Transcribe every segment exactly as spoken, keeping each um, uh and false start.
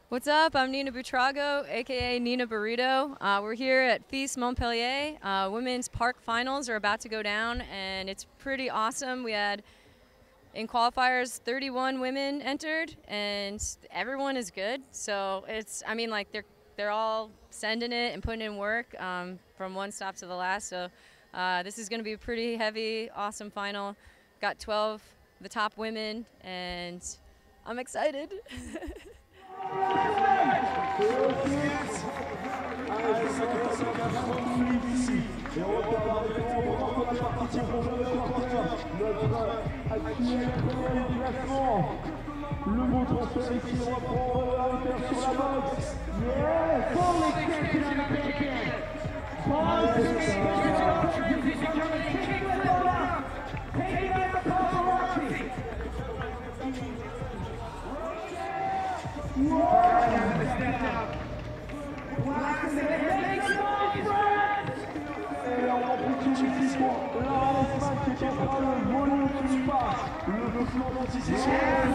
What's up? I'm Nina Butrago, aka Nina Burrito. Uh, we're here at FISE Montpellier. Uh, women's park finals are about to go down, and it's pretty awesome. We had in qualifiers thirty-one women entered, and everyone is good. So it's, I mean, like they're they're all sending it and putting in work um, from one stop to the last. So uh, this is going to be a pretty heavy, awesome final. Got twelve of the top women, and I'm excited. Le beau transfert ici reprend la hauteur sur la boxe. Yes! Holy shit, American! Take it out the paparazzi! Et on va poursuivre ici pour Lara Lessman qui est en train de voler au-dessus du pas. Le mouvement d'anticipation.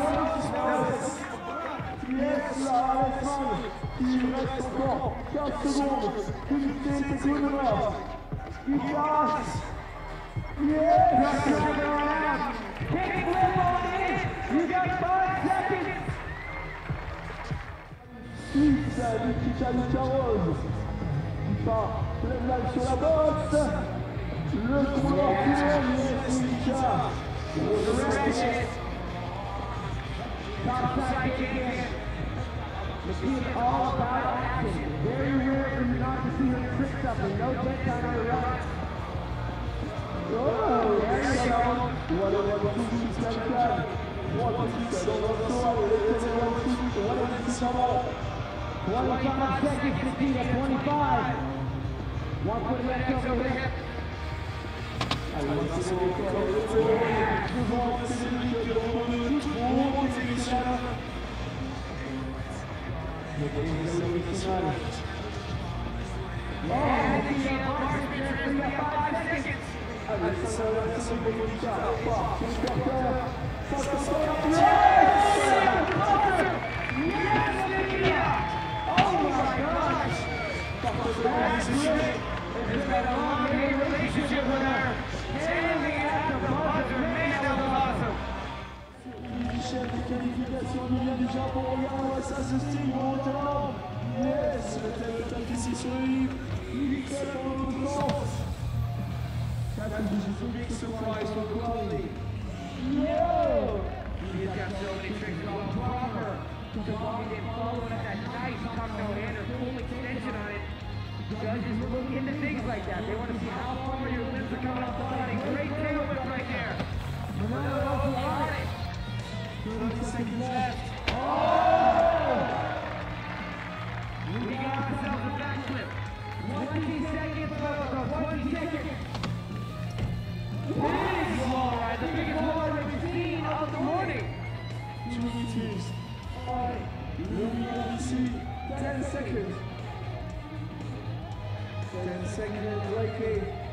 Yes, Lara Lessman qui reste encore quinze secondes. Unité Ducarroz. Ducarroz. Yes! Kick flip on it! You got five seconds! Suisse, Nikita Ducarroz. Pas pleine balle sur la boxe. Le couloir qui est Nikita. Top side again. Nikita all about action. Very rare for you not to see her trick something. No dead time on her right. Oh, there you go. What a little two seconds. What a seconds. What a seconds. twenty-five seconds, Nikita, twenty-five. One foot left over the hip. It's been a long-term relationship with her. Standing at the buzzer, man, that was awesome. Michel de qualification du vient du Japon, regarde ça se style au talent. Yes, le tel ici sur le livre. Il est dans l'autre sens. That is a big surprise for quality. Yo! He's got so many tricks all proper. Toboggan and following up that nice tuck-no hander, full extension on it. Judges look into things like that. They want to see how far your limbs are coming off the body. Great tailwhip right there. Minato Oike on it. thirty seconds left. Oh! We got ourselves a backflip. twenty seconds left. twenty seconds. Big wall ride. The biggest wall ride we've seen of the morning. Two meters. All right. Lumiere ici. ten seconds. ten seconds, Oike.